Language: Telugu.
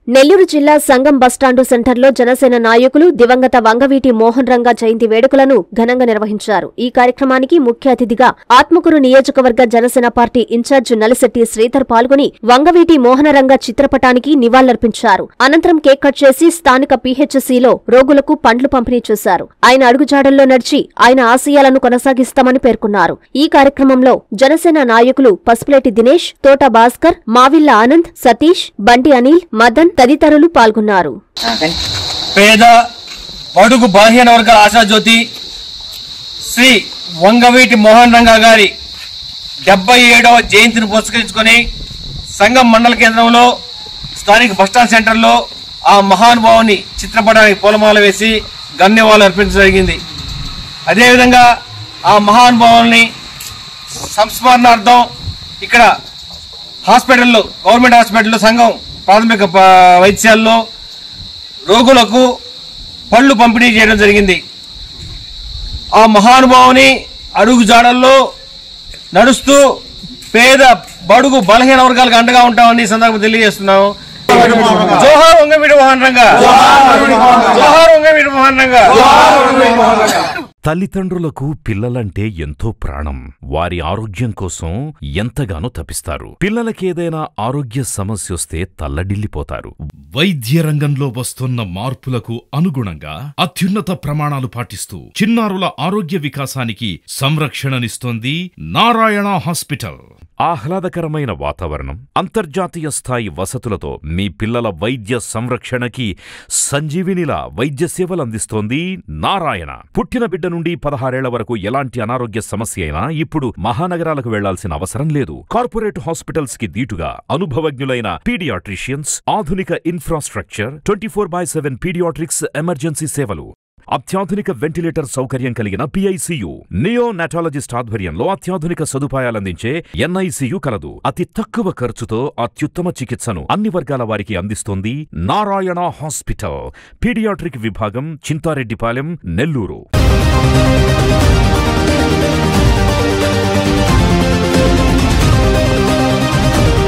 నెల్లూరు జిల్లా సంగం బస్టాండు సెంటర్లో జనసేన నాయకులు దివంగత వంగవీటి మోహన్ రంగా జయంతి వేడుకలను ఘనంగా నిర్వహించారు. ఈ కార్యక్రమానికి ముఖ్య అతిథిగా ఆత్మకూరు నియోజకవర్గ జనసేన పార్టీ ఇన్ఛార్జ్ నలిశెట్టి శ్రీధర్ పాల్గొని వంగవీటి మోహనరంగ చిత్రపటానికి నివాళులర్పించారు. అనంతరం కేక్ కట్ చేసి స్థానిక పీహెచ్సీలో రోగులకు పండ్లు పంపిణీ చేశారు. ఆయన అడుగుజాడల్లో నడిచి ఆయన ఆశయాలను కొనసాగిస్తామని పేర్కొన్నారు. ఈ కార్యక్రమంలో జనసేన నాయకులు పసుపులేటి దినేష్, తోట భాస్కర్, మావిళ్ల ఆనంద్, సతీష్, బండి అనిల్, మదన్ తదితరులు పాల్గొన్నారు. పేద బడుగు బలహీన వర్గాల ఆశాజ్యోతి శ్రీ వంగవీటి మోహన్ రంగా గారి 77వ జయంతిని పురస్కరించుకొని సంగం మండల కేంద్రంలో స్థానిక బస్టాండ్ సెంటర్లో ఆ మహానుభావుని చిత్రపటానికి పూలమాల వేసి ధన్యవాదాలు అర్పించడం జరిగింది. అదేవిధంగా ఆ మహానుభావుల్ని సంస్మరణార్థం ఇక్కడ హాస్పిటల్లో, గవర్నమెంట్ హాస్పిటల్లో, సంఘం ప్రాథమిక వైద్యాల్లో రోగులకు పళ్ళు పంపిణీ చేయడం జరిగింది. ఆ మహానుభావుని అడుగు జాడల్లో నడుస్తూ పేద బడుగు బలహీన వర్గాలకు అండగా ఉంటామని ఈ సందర్భంగా తెలియజేస్తున్నాము. జోహార్ వంగవీటి మోహన్ రంగా, జోహార్ వంగవీటి మోహన్ రంగా. తల్లిదండ్రులకు పిల్లలంటే ఎంతో ప్రాణం. వారి ఆరోగ్యం కోసం ఎంతగానో తపిస్తారు. పిల్లలకేదైనా ఆరోగ్య సమస్యొస్తే తల్లడిల్లిపోతారు. వైద్య రంగంలో వస్తున్న మార్పులకు అనుగుణంగా అత్యున్నత ప్రమాణాలు పాటిస్తూ చిన్నారుల ఆరోగ్య వికాసానికి సంరక్షణనిస్తోంది నారాయణ హాస్పిటల్. ఆహ్లాదకరమైన వాతావరణం, అంతర్జాతీయ స్థాయి వసతులతో మీ పిల్లల వైద్య సంరక్షణకి సంజీవినిలా వైద్య సేవలందిస్తోంది నారాయణ. పుట్టిన బిడ్డ నుండి 16 ఏళ్ల వరకు ఎలాంటి అనారోగ్య సమస్య అయినా ఇప్పుడు మహానగరాలకు వెళ్లాల్సిన అవసరం లేదు. కార్పొరేట్ హాస్పిటల్స్ కి దీటుగా అనుభవజ్ఞులైన పీడియాట్రిషియన్స్, ఆధునిక ఇన్ఫ్రాస్ట్రక్చర్, 24/7 పీడియాట్రిక్స్ ఎమర్జెన్సీ సేవలు, అత్యాధునిక వెంటిలేటర్ సౌకర్యం కలిగిన పిఐసియు, నియోనాటాలజిస్ట్ ఆధ్వర్యంలో అత్యాధునిక సదుపాయాలందించే ఎన్ఐసియు కలదు. అతి తక్కువ ఖర్చుతో అత్యుత్తమ చికిత్సను అన్ని వర్గాల వారికి అందిస్తోంది నారాయణ హాస్పిటల్. పీడియాట్రిక్ విభాగం, చింతారెడ్డిపాలెం, నెల్లూరు.